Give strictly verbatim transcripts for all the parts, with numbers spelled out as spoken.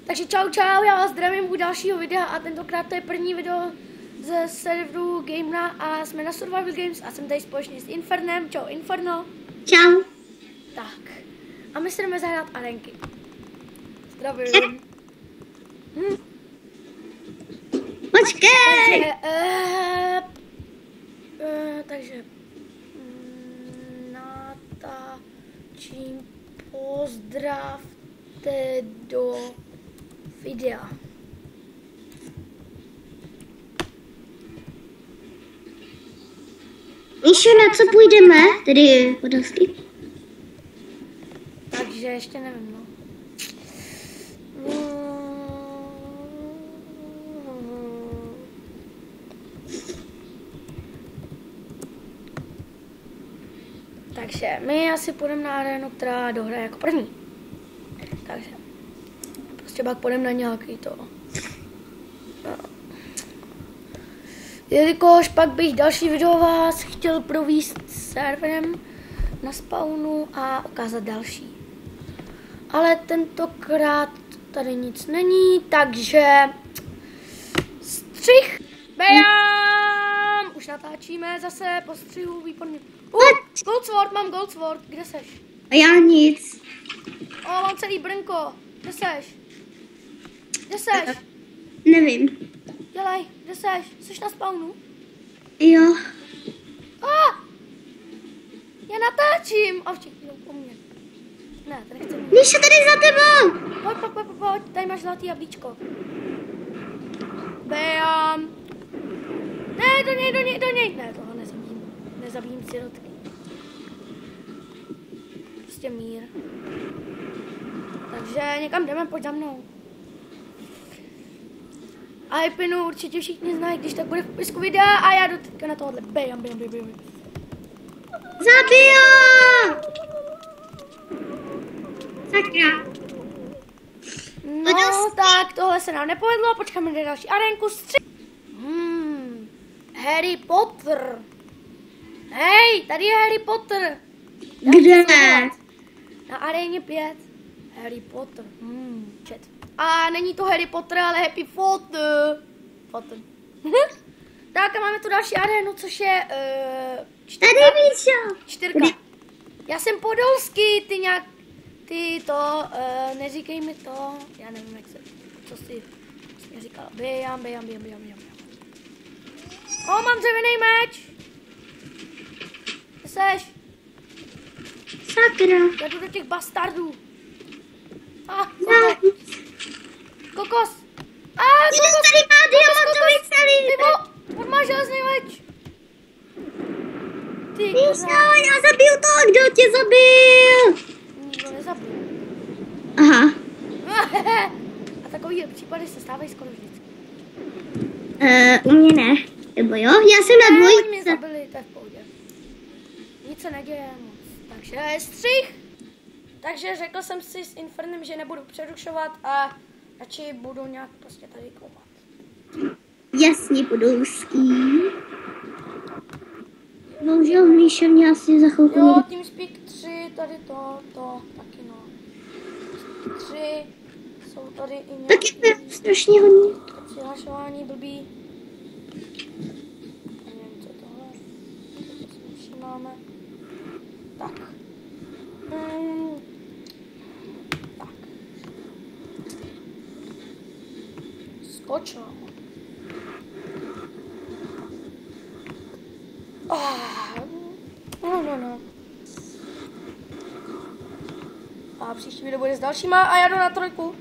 Takže čau čau, já vás zdravím u dalšího videa a tentokrát to je první video ze serveru Gamena a jsme na Survival Games a jsem tady společně s Infernem. Čau Inferno. Čau. Tak. A my se jdeme zahrát arenky. Zdravím. Hm. Počkej. Takže, uh, uh, takže mm, natáčím, pozdravte do videa. Míšo, na co půjdeme? Tedy podolsky. Takže ještě nevím, no. Takže my asi půjdeme na arénu, která dohraje jako první. Takže prostě pak půjdeme na nějaký to. No. Jelikož pak bych další video vás chtěl províst serverem na spawnu a ukázat další. Ale tentokrát tady nic není, takže střih, bam! Už natáčíme zase po střihu, výborně. Uh, Goldsword, mám Goldsword, kde seš? A já nic. O, mám celý brnko, kde seš? Kde seš? Nevím. Dělej, kde seš? Seš na spawnu? Jo. Ah! Já natáčím! A všichni jdou po mně. Ne, to nechci mít. Míšo, tady za tebou! Pojď, pojď, pojď, pojď, tady máš zlatý jablíčko. Bam! Ne, do něj, do něj, do něj! Ne, toho nezabijím. Nezabijím sirotky. Prostě mír. Takže někam jdeme, pojď za mnou. A Epinu určitě všichni znají, když tak bude v popisku videa a já jdu teďka na tohle. Bam, bam, bam, bam. Zabiju! Sakra. No tak, tohle se nám nepovedlo, počkáme na další arénku. Stři- hmm, Harry Potter. Hej, tady je Harry Potter. Kde? Na aréně pět. Harry Potter. Hmm, chat. A není to Harry Potter, ale Happy Potter. Potter. Tak a máme tu další arénu, což je uh, čtyřka. Tady, Míšo. Čtyřka. Já jsem podolský, ty nějak, ty to, uh, neříkej mi to, já nevím, jak se, co jsi, jsi mě říkala. Bijam, bijam, bijam, bijam, bijam. O, mám dřevěný meč. Kde seš? Sakra. Já jdu do těch bastardů. Ah, Ne. kokos. Ah, Míšo, kokos. tady má Kokos, diamantový kokos. Ty celý. vo, on má železný meč. Ty, Míšo, já zabiju toho, kdo tě zabil. nikdo nezabil. Aha. A takový případy se stávají skoro vždycky. Uh, u mě ne. Nebo jo? Já jsem na Ne, oni mě dvojce. zabili, to je v pohodě. Nic se neděje moc. Takže střih. Takže řekl jsem si s Infernem, že nebudu přerušovat a radši budu nějak prostě tady koumat. Jasně, podolský. Bohužel Míšo mě asi za chvilku Jo, nebude. TeamSpeak tři, tady to, to, taky no. tři, jsou tady i Taky nějaký je strašně hodně. přihlašování blbý. A nevím, co tohle. To si všímáme. Tak. Hmm. Tak. Skočil. Ah. No, no, no. A příští video bude s dalšíma a já jdu na trojku.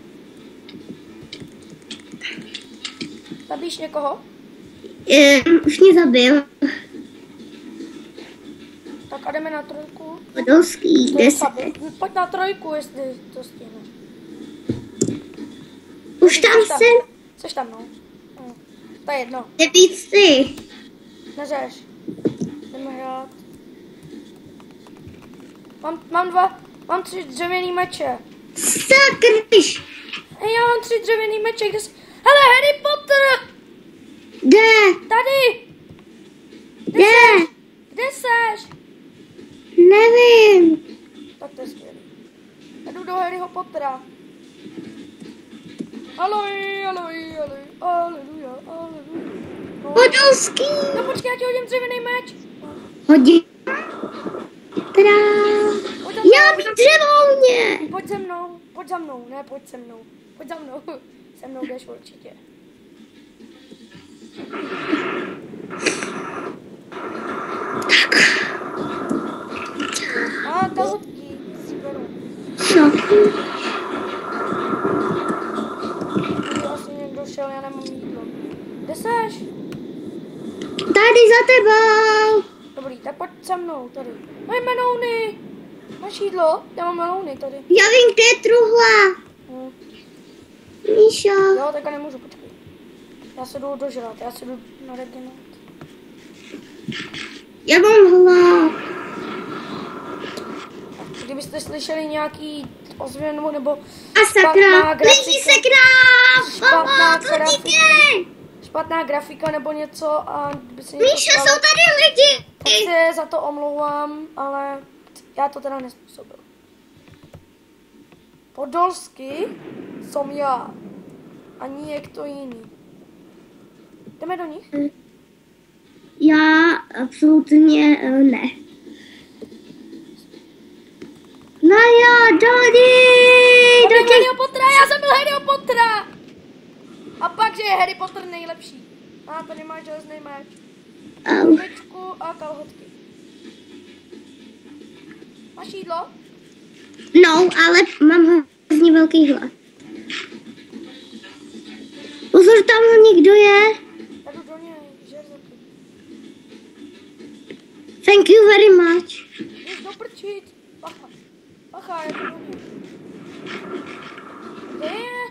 Zabíš někoho? Um, už mě zabil. Tak a jdeme na trojku. Podolský, To je deset. slabý. Pojď na trojku, jestli to stihne. Už tam Jseš jsem. Jseš tam, no. Hm. To je jedno. Jde víc ty. Neřeš. Jdeme hrát. Mám, mám dva, mám tři dřevěný meče. Sakryš. Hej, já mám tři dřevěný meče, kde jsi? Hele, Harry Potter! Jde. Tady! Kde Jde. seš? Kde seš? Nevím. Tak to je skvělý. Já jdu do Harryho Pottera. Aloj, aloj, aloj, aleluja, aleluja. No. Podolský. No počkej, já ti hodím dřevěný meč. Hodí. Tada. Pojď za Já mnou. bych dřevo mě. Pojď za mnou, pojď za mnou, ne, pojď se mnou. Pojď za mnou, se mnou jdeš určitě. A kalhotky si beru. Co? Tady asi někdo šel, já nemám jídlo. Kde seš? Tady za tebou. Dobrý, tak pojď se mnou tady. Mají melouny. Máš jídlo? Já mám melouny tady. Já vím, kde je truhla. Hm. Míšo. Jo, tak nemůžu, počkej. Já se jdu dožrat, já se jdu naregenovat. Já mám hlad. Kdybyste slyšeli nějaký ozvěnu nebo A sakra. Lidi se krám. špatná, Mama, co grafika, děje? špatná grafika nebo něco a kdyby se něco Míšo, stalo, jsou tady lidi. tak se za to omlouvám, ale já to teda nespůsobil. Podolsky jsem já a někdo jiný. Jdeme do nich? Já absolutně uh, ne. No jo, Dodi! Do Do těch... Harryho Pottera, já jsem byl Harryho Pottera! A pak, že je Harry Potter nejlepší. A tady máš železný meč. Au. Mečku a kalhotky. Máš jídlo? No, ale mám hrozně velký hlad. Pozor, tam někdo je. Já jdu do něj, žer za to. Thank you very much. Jdeš doprčit. Bacha. Bacha, já jdu do něj. Kde je?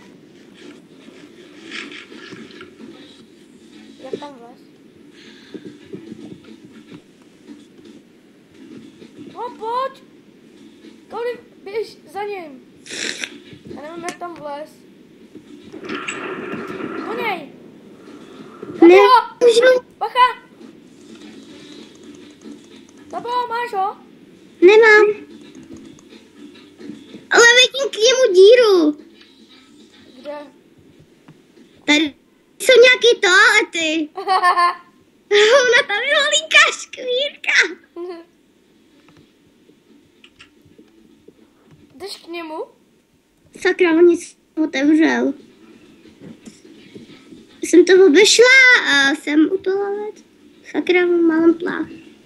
Jak tam vlez? No pojď! Kolik běž za ním. Já nevím, jak tam vlez. Do něj! Ne, ho! můžu. Bacha! Zabo, máš ho? Nemám. Ale vidím k němu díru. Kde? Tady jsou nějaký toalety. Ona tam je malinká škvírka. Jdeš k němu? Sakra, on nic otevřel. Jsem to obešla a jsem u toalet. Sakra, mám plách.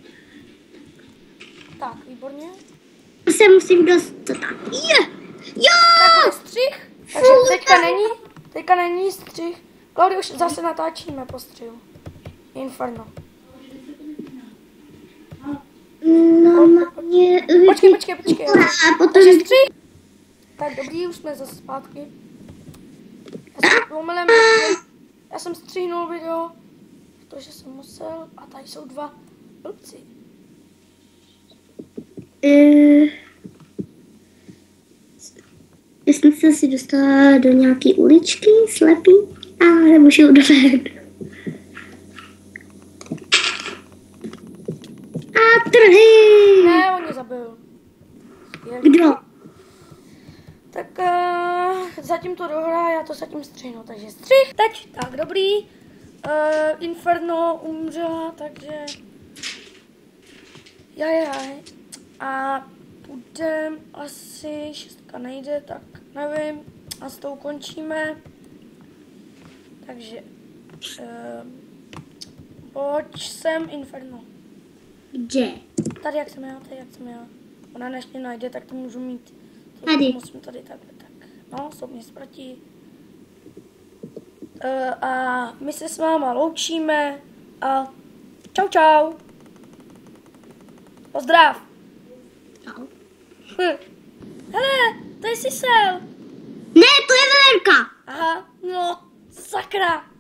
Tak, výborně. Se musím dostat. Je! Jo! Tak bude střih. Takže Fů, teďka tam- není, teďka není střih. Klaudy, už zase natáčíme po střihu. Inferno. Normálně... Počkej, počkej, počkej. A potom... Takže střih. Tak dobrý, už jsme zase zpátky. Já jsem omylem, já jsem stříhnul video, protože jsem musel, a tady jsou dva blbci. Uh, já jsem se asi dostala do nějaké uličky, slepý, a nemůžu ven. A trhy! Ne, on mě zabil. Je. Kdo? Tak uh, zatím to dohrá, já to zatím střihnu, takže střih. Teď, tak dobrý. Uh, Inferno umřela, takže... Jajaj. A budem asi, šestka nejde, tak nevím. A s tou končíme. Takže... Uh, pojď sem, Inferno. Kde? Tady, jak jsem já, tady, jak jsem já. Ona než mě najde, tak to můžu mít. To Tady. Musím tady takhle, tak. No, jsou mě zproti. Uh, a my se s váma loučíme a čau čau. Pozdrav. Čau. Hm. Hele, to je Sisel. Ne, to je Velerka. Aha, no, sakra.